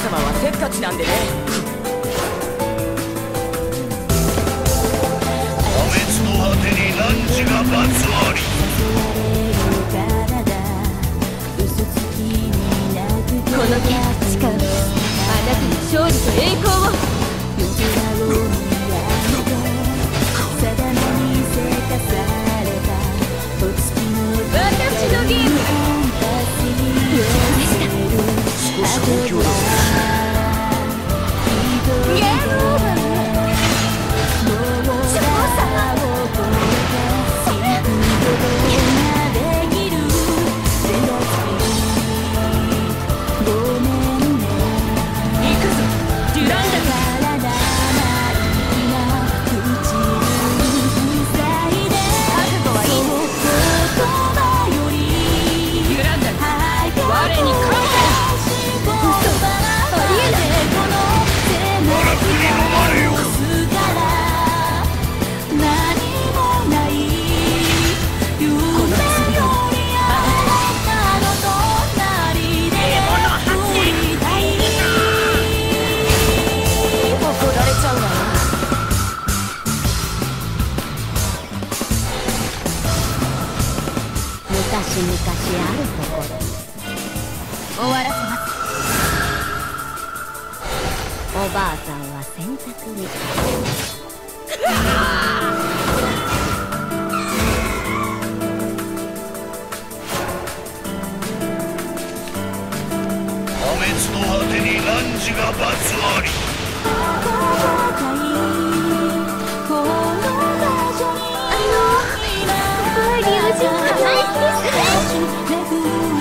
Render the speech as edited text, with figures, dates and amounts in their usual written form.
様はせっかちなんでね。 破滅の果てに汝が罰あり。 この剣を誓う。あなたの勝利と栄光を。私のゲーム少し好評だ。 ゲームオーバーね。勝者行くぞデュランダル。昔々あるところ終わらせます。おばあさんは洗濯に破滅の果てに汝が罰あり。 バーリー味が大好きです。